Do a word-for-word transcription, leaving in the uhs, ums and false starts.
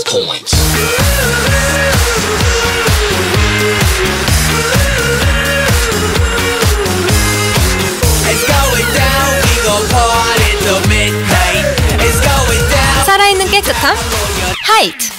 points. It's going down, we go party till midnight. It's going down. 살아있는 깨끗함 하이트.